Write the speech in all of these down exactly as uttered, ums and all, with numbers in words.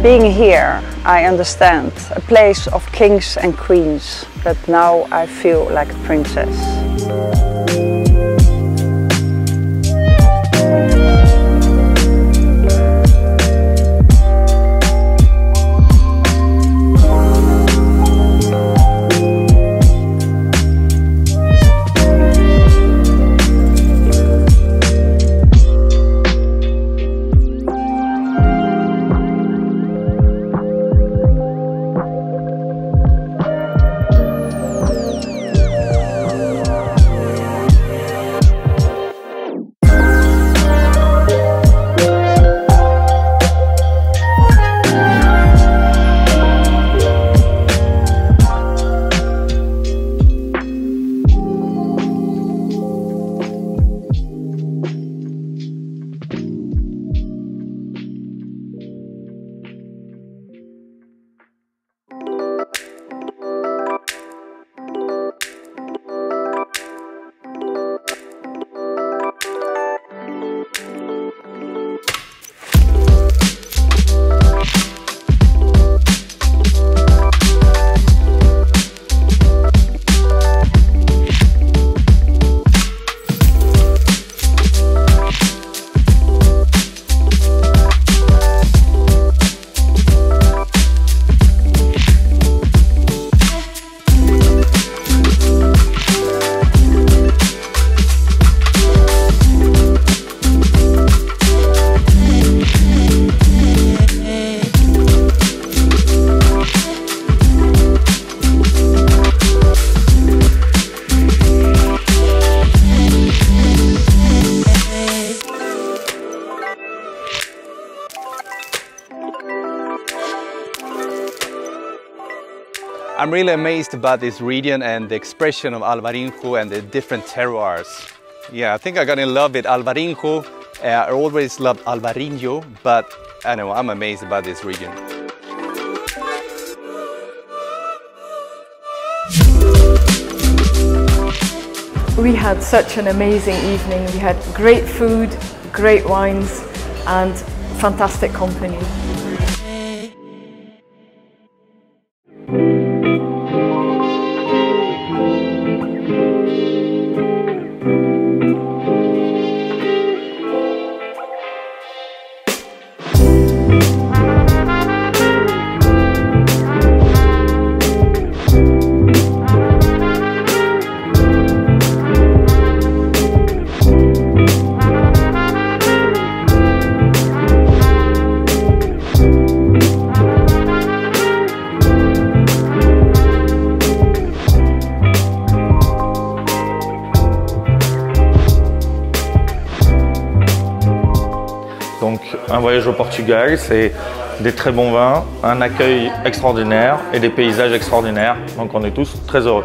Being here, I understand, a place of kings and queens, but now I feel like a princess. I'm really amazed about this region and the expression of Alvarinho and the different terroirs. Yeah, I think I got in love with Alvarinho. Uh, I always loved Alvarinho, but I know I'm amazed about this region. We had such an amazing evening. We had great food, great wines and fantastic company. Donc un voyage au Portugal, c'est des très bons vins, un accueil extraordinaire et des paysages extraordinaires. Donc on est tous très heureux.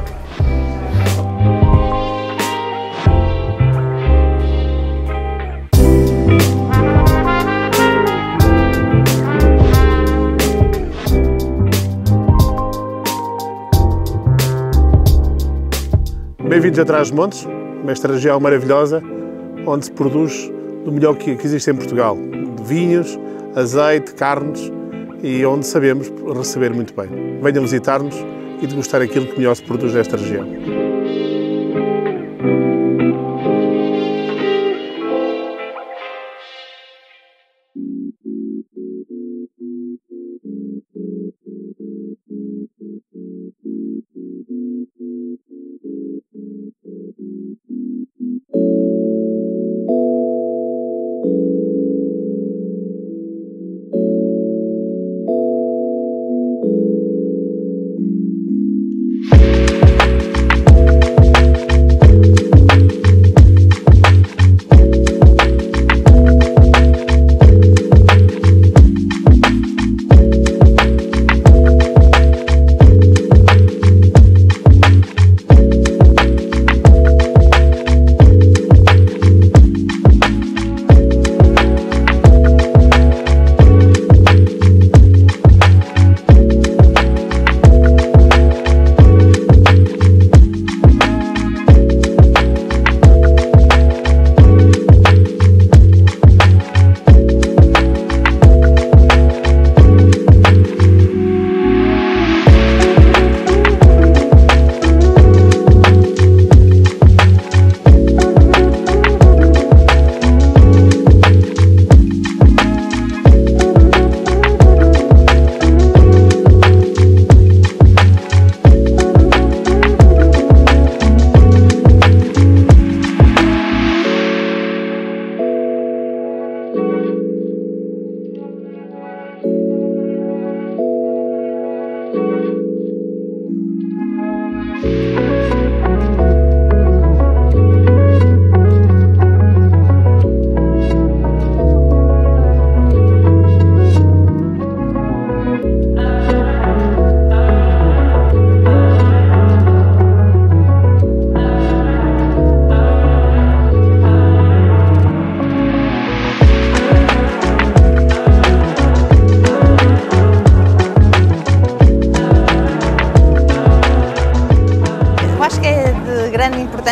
Bem-vindos a Trás-os-Montes, esta região maravilhosa, onde se produz do melhor que existe em Portugal, de vinhos, azeite, carnes e onde sabemos receber muito bem. Venham visitar-nos e degustar aquilo que melhor se produz nesta região.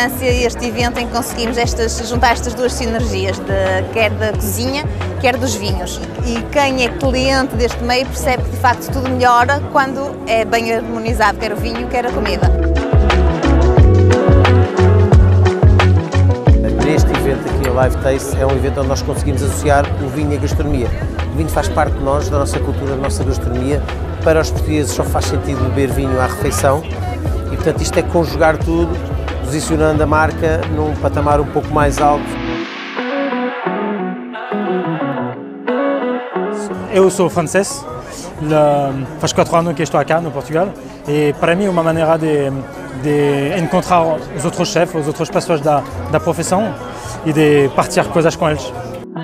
importância este evento em que conseguimos estas, juntar estas duas sinergias, de, quer da cozinha, quer dos vinhos. E quem é cliente deste meio percebe que de facto tudo melhora quando é bem harmonizado, quer o vinho, quer a comida. Este evento aqui, o Live Taste, é um evento onde nós conseguimos associar o vinho e a gastronomia. O vinho faz parte de nós, da nossa cultura, da nossa gastronomia. Para os portugueses só faz sentido beber vinho à refeição e, portanto, isto é conjugar tudo, posicionando a marca num patamar um pouco mais alto. Eu sou francês, faz quatro anos que estou aqui no Portugal e para mim é uma maneira de, de encontrar os outros chefes, as outras pessoas da, da profissão e de partilhar coisas com eles.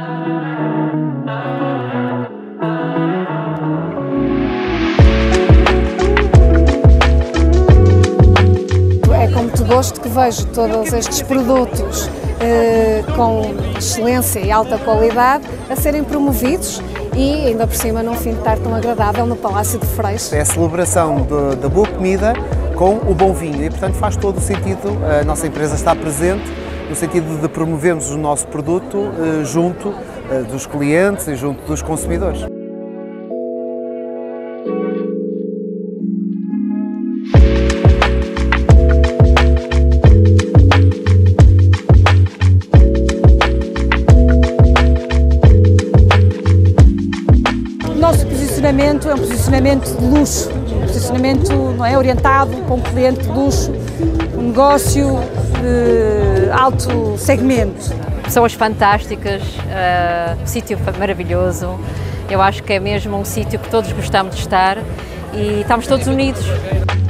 É com muito gosto que vejo todos estes produtos eh, com excelência e alta qualidade a serem promovidos e ainda por cima num fim de tarde tão agradável no Palácio de Freixo. É a celebração de, da boa comida com o bom vinho e, portanto, faz todo o sentido a nossa empresa estar presente no sentido de promovermos o nosso produto eh, junto eh, dos clientes e junto dos consumidores. O nosso posicionamento é um posicionamento de luxo, um posicionamento, não é, orientado para um cliente de luxo, um negócio de alto segmento. Pessoas fantásticas, uh, um sítio maravilhoso, eu acho que é mesmo um sítio que todos gostamos de estar e estamos todos unidos.